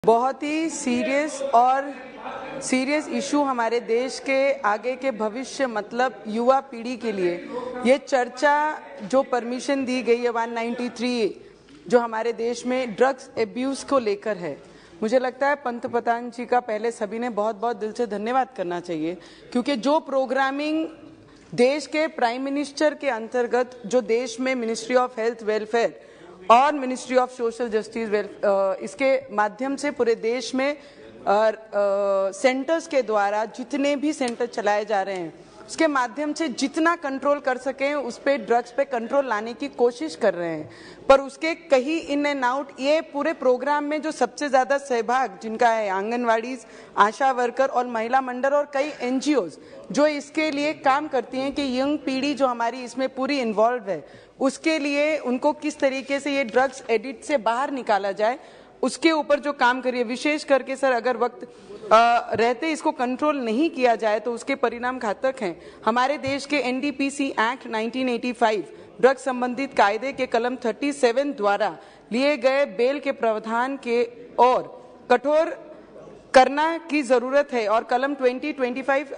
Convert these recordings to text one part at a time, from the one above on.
बहुत ही serious issue हमारे देश के आगे के भविष्य मतलब युवा पीढ़ी के लिए ये चर्चा जो परमिशन दी गई है 193 जो हमारे देश में ड्रग्स एब्यूज को लेकर है। मुझे लगता है पंतप्रधान जी का पहले सभी ने बहुत बहुत दिल से धन्यवाद करना चाहिए, क्योंकि जो प्रोग्रामिंग देश के प्राइम मिनिस्टर के अंतर्गत जो देश में मिनिस्ट्री ऑफ हेल्थ वेलफेयर और मिनिस्ट्री ऑफ सोशल जस्टिस इसके माध्यम से पूरे देश में सेंटर्स के द्वारा जितने भी सेंटर चलाए जा रहे हैं उसके माध्यम से जितना कंट्रोल कर सकें उस पे ड्रग्स पे कंट्रोल लाने की कोशिश कर रहे हैं। पर उसके कहीं इन एंड आउट ये पूरे प्रोग्राम में जो सबसे ज्यादा सहभाग जिनका है आंगनवाड़ी, आशा वर्कर और महिला मंडल और कई एनजीओज जो इसके लिए काम करती हैं कि यंग पीढ़ी जो हमारी इसमें पूरी इन्वॉल्व है उसके लिए उनको किस तरीके से ये ड्रग्स एडिक्ट से बाहर निकाला जाए उसके ऊपर जो काम करिए। विशेष करके सर अगर वक्त रहते इसको कंट्रोल नहीं किया जाए तो उसके परिणाम घातक हैं। हमारे देश के एनडीपीसी एक्ट 1985 ड्रग्स संबंधित कायदे के कलम 37 द्वारा लिए गए बेल के प्रावधान के और कठोर करना की जरूरत है और कलम 20, 25,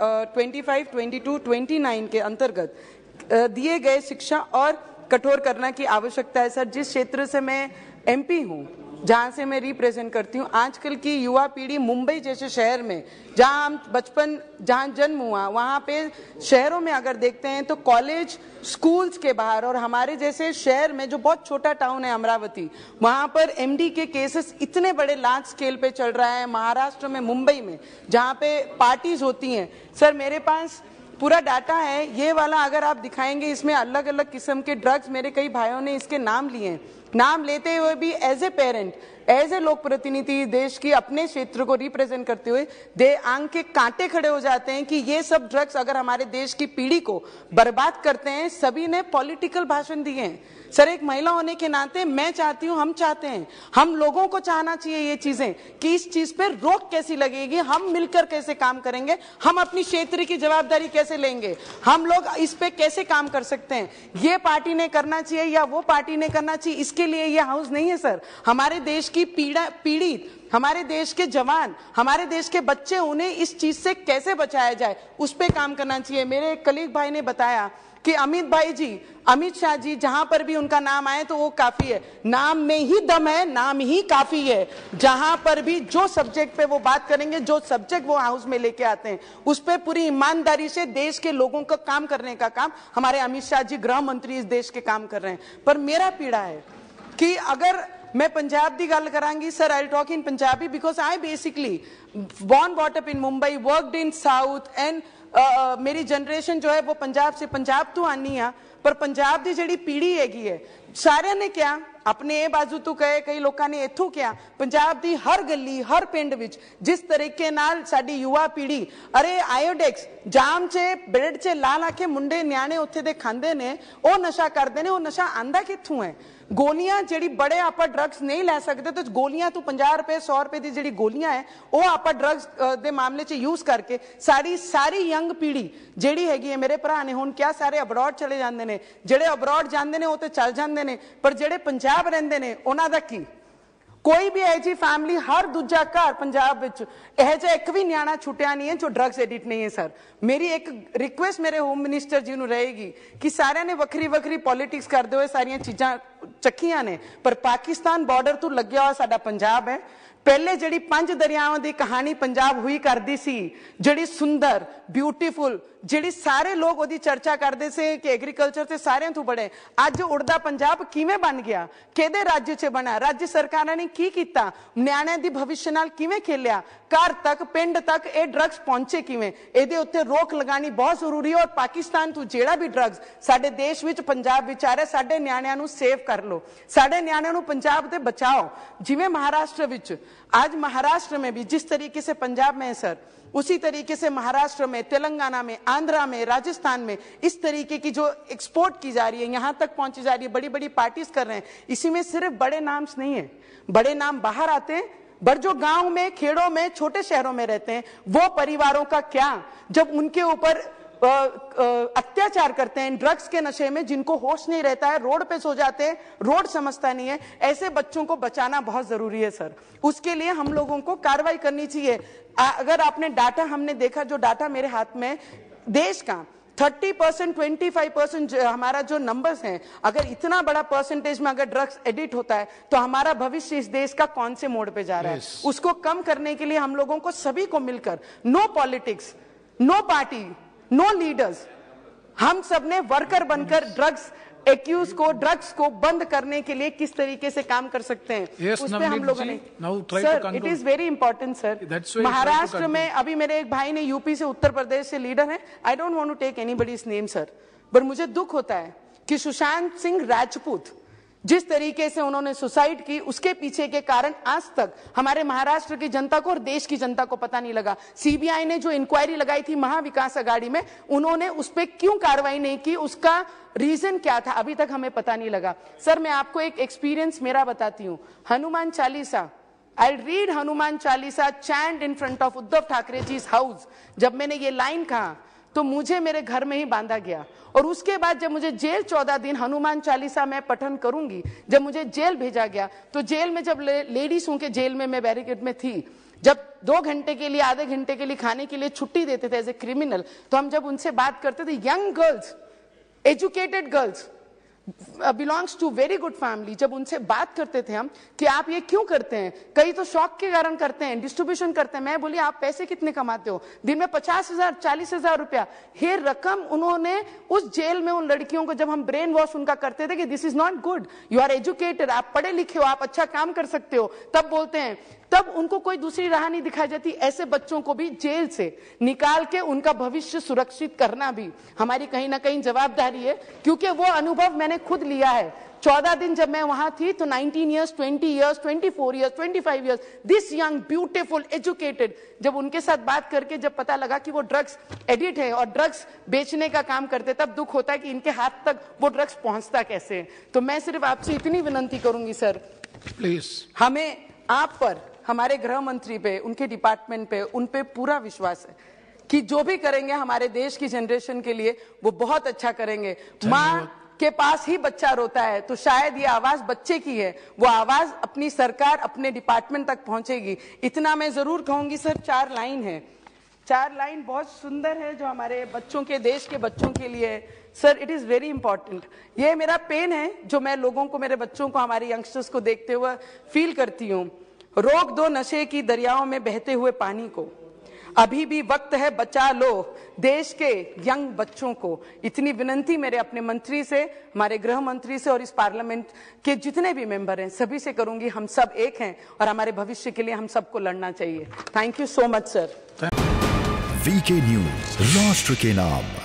22, 29 के अंतर्गत दिए गए शिक्षा और कठोर करना की आवश्यकता है। सर जिस क्षेत्र से मैं एमपी हूँ, जहाँ से मैं रिप्रेजेंट करती हूँ, आजकल की युवा पीढ़ी मुंबई जैसे शहर में जहाँ हम बचपन जहाँ जन्म हुआ वहाँ पे शहरों में अगर देखते हैं तो कॉलेज स्कूल्स के बाहर और हमारे जैसे शहर में जो बहुत छोटा टाउन है अमरावती, वहाँ पर एमडी के केसेस इतने बड़े लार्ज स्केल पे चल रहा है। महाराष्ट्र में मुंबई में जहाँ पे पार्टीज होती हैं, सर मेरे पास पूरा डाटा है ये वाला अगर आप दिखाएंगे इसमें अलग अलग किस्म के ड्रग्स मेरे कई भाइयों ने इसके नाम लिए हैं। नाम लेते हुए भी as a parent as a लोक प्रतिनिधि देश की अपने क्षेत्र को रिप्रेजेंट करते हुए दे आंख के कांटे खड़े हो जाते हैं कि ये सब ड्रग्स अगर हमारे देश की पीढ़ी को बर्बाद करते हैं। सभी ने पॉलिटिकल भाषण दिए हैं। सर एक महिला होने के नाते मैं चाहती हूं, हम चाहते हैं, हम लोगों को चाहना चाहिए ये चीजें कि इस चीज पे रोक कैसी लगेगी, हम मिलकर कैसे काम करेंगे, हम अपनी क्षेत्र की जवाबदारी कैसे लेंगे, हम लोग इस पे कैसे काम कर सकते हैं। ये पार्टी ने करना चाहिए या वो पार्टी ने करना चाहिए, इसके लिए ये हाउस नहीं है सर। हमारे देश की पीढ़ी, हमारे देश के जवान, हमारे देश के बच्चे, उन्हें इस चीज से कैसे बचाया जाए उस पे काम करना चाहिए। मेरे एक कलीग भाई ने बताया कि अमित शाह जी जहां पर भी उनका नाम आए तो वो काफी है। नाम में ही दम है, नाम ही काफी है। जहां पर भी जो सब्जेक्ट पे वो बात करेंगे, जो सब्जेक्ट वो हाउस में लेके आते हैं उस पे पूरी ईमानदारी से देश के लोगों का काम करने का काम हमारे अमित शाह जी गृह मंत्री इस देश के काम कर रहे हैं। पर मेरा पीड़ा है कि अगर मैं पंजाब की गल करांगी, sir I talk in Punjabi because I basically born brought up in Mumbai, worked in south and मेरी जनरेशन जो है वो पंजाब से, पंजाब तो आनी आ पर पंजाब की जिहड़ी पीढ़ी हैगी है सारे ने क्या अपने ए बाजू तो कहे, कई लोगों ने इथों क्या पंजाब की हर गली हर पिंड विच जिस तरीके नाल साडी युवा पीढ़ी अरे आयोडेक्स जाम चे ब्रेड चे ला ला के मुंडे न्याणे उत्थे दे खांदे ने, ओ नशा करते ने, ओ नशा आंदा कित्थों है। गोलियां जिहड़ी बड़े आपां ड्रग्स नहीं लै सकते तो गोलियां तो 50 रुपए 100 रुपए की जिहड़ी गोलियां है वो आपां ड्रग्स दे मामले च यूज करके सारी यंग पीढ़ी जिहड़ी हैगी है। मेरे भरा ने हुण क्या सारे अब्रॉड चले जांदे ने, जिहड़े अब्रॉड जांदे ने वो तो चल जांदे ने, पर जिहड़े पंजाब रहिंदे ने उन्हां दा की कोई भी ऐसी फैमिली हर दूजा घर पंजाब विच यह जिहा एक भी न्याणा छुट्टिया नहीं है जो ड्रग्स एडिक्ट नहीं है। सर मेरी एक रिक्वेस्ट मेरे होम मिनिस्टर जी नूं रहेगी कि सारिਆਂ ने वक्री वक्री पॉलिटिक्स करते हुए सारियां चीज़ां चखियां ने, पर पाकिस्तान बॉर्डर तो लग्या हुआ साडा पंजाब है। पहले जिहड़ी 5 दरियावां की कहानी पंजाब हुई करती सी, जिहड़ी सुंदर ब्यूटीफुल जिहड़ी सारे लोग ओदी चर्चा करते से कि एग्रीकल्चर से सारिਆਂ तो बड़े, अज उड़दा पंजाब किवें बन गया, किहदे राज्य च बना, राज्य सरकारां ने की कीता, न्याणिਆਂ दी भविष्य नाल किवें खेलिया, घर तक पिंड तक ये ड्रग्स पहुंचे किवें, इहदे उत्ते रोक लगानी बहुत जरूरी है। और पाकिस्तान तो जिहड़ा भी ड्रग्स साडे देश विच पंजाब विच आ रहा, साडे न्याणिਆਂ नूं सेव कर लो, साडे न्याणिਆਂ नूं पंजाब ते बचाओ। जिवें महाराष्ट्र विच आज महाराष्ट्र में भी जिस तरीके से पंजाब में है सर, उसी तरीके से महाराष्ट्र में, तेलंगाना में, आंध्रा में, राजस्थान में इस तरीके की जो एक्सपोर्ट की जा रही है, यहां तक पहुंची जा रही है, बड़ी बड़ी पार्टीज कर रहे हैं। इसी में सिर्फ बड़े नाम नहीं है, बड़े नाम बाहर आते हैं, पर जो गांव में, खेड़ों में, छोटे शहरों में रहते हैं वो परिवारों का क्या, जब उनके ऊपर अत्याचार करते हैं ड्रग्स के नशे में, जिनको होश नहीं रहता है, रोड पे सो जाते हैं, रोड समझता नहीं है, ऐसे बच्चों को बचाना बहुत जरूरी है सर। उसके लिए हम लोगों को कार्रवाई करनी चाहिए। अगर आपने डाटा, हमने देखा जो डाटा मेरे हाथ में देश का 30%, 25% हमारा जो नंबर्स हैं, अगर इतना बड़ा परसेंटेज में अगर ड्रग्स एडिट होता है तो हमारा भविष्य इस देश का कौन से मोड़ पे जा रहा है। उसको कम करने के लिए हम लोगों को सभी को मिलकर, no politics, no party, no leaders, हम सब ने वर्कर बनकर ड्रग्स एक्यूज को, ड्रग्स को बंद करने के लिए किस तरीके से काम कर सकते हैं, उस पे हम लोगों ने। Sir, it is very important sir. Maharashtra में अभी मेरे एक भाई ने, यूपी से, उत्तर प्रदेश से लीडर है, I don't want to take anybody's name sir, पर मुझे दुख होता है कि सुशांत सिंह राजपूत जिस तरीके से उन्होंने सुसाइड की, उसके पीछे के कारण आज तक हमारे महाराष्ट्र की जनता को और देश की जनता को पता नहीं लगा। सीबीआई ने जो इंक्वायरी लगाई थी महाविकास अघाड़ी में, उन्होंने उस पर क्यों कार्रवाई नहीं की, उसका रीजन क्या था, अभी तक हमें पता नहीं लगा। सर, मैं आपको एक एक्सपीरियंस मेरा बताती हूँ। Hanuman Chalisa, I read Hanuman Chalisa chant in front of Uddhav Thackeray ji house. जब मैंने ये लाइन कहा तो मुझे मेरे घर में ही बांधा गया, और उसके बाद जब मुझे जेल 14 दिन हनुमान चालीसा में पठन करूंगी, जब मुझे जेल भेजा गया, तो जेल में जब लेडीज के जेल में मैं बैरिकेड में थी, जब 2 घंटे के लिए, आधे घंटे के लिए खाने के लिए छुट्टी देते थे एज ए क्रिमिनल, तो हम जब उनसे बात करते थे, young girls, educated girls, belongs to very good family, जब उनसे बात करते थे हम कि आप ये क्यों करते हैं, कई तो शौक के कारण करते हैं, डिस्ट्रीब्यूशन करते हैं, मैं बोली आप पैसे कितने कमाते हो, दिन में 50,000, 40,000 रुपया, ये रकम उन्होंने उस जेल में उन लड़कियों को, जब हम ब्रेन वॉश उनका करते थे कि this is not good, you are educated, आप पढ़े लिखे हो, आप अच्छा काम कर सकते हो, तब बोलते हैं, तब उनको कोई दूसरी राह नहीं दिखाई जाती। ऐसे बच्चों को भी जेल से निकाल के उनका भविष्य सुरक्षित करना भी हमारी कहीं ना कहीं जवाबदारी है, क्योंकि वो अनुभव मैंने खुद लिया है। 14 दिन जब मैं वहां थी तो 19 years, 20 years, 24 years, 25 years, this young beautiful educated, जब उनके साथ बात करके जब पता लगा कि वो ड्रग्स एडिक्ट है और ड्रग्स बेचने का काम करते, तब दुख होता है कि इनके हाथ तक वो ड्रग्स पहुंचता कैसे है। तो मैं सिर्फ आपसे इतनी विनती करूंगी सर, प्लीज, हमें आप पर, हमारे गृह मंत्री पे, उनके डिपार्टमेंट पे, उन पे पूरा विश्वास है कि जो भी करेंगे हमारे देश की जनरेशन के लिए वो बहुत अच्छा करेंगे। माँ के पास ही बच्चा रोता है तो शायद ये आवाज बच्चे की है, वो आवाज अपनी सरकार, अपने डिपार्टमेंट तक पहुंचेगी। इतना मैं जरूर कहूंगी सर। 4 लाइन है, 4 लाइन बहुत सुंदर है जो हमारे बच्चों के, देश के बच्चों के लिए है sir. It is very important. ये मेरा पेन है जो मैं लोगों को, मेरे बच्चों को, हमारे यंगस्टर्स को देखते हुए फील करती हूँ। रोक दो नशे की दरियाओं में बहते हुए पानी को, अभी भी वक्त है, बचा लो देश के यंग बच्चों को। इतनी विनती मेरे अपने मंत्री से, हमारे गृह मंत्री से और इस पार्लियामेंट के जितने भी मेंबर हैं सभी से करूंगी। हम सब एक हैं और हमारे भविष्य के लिए हम सबको लड़ना चाहिए। Thank you so much sir. VK news, राष्ट्र के नाम।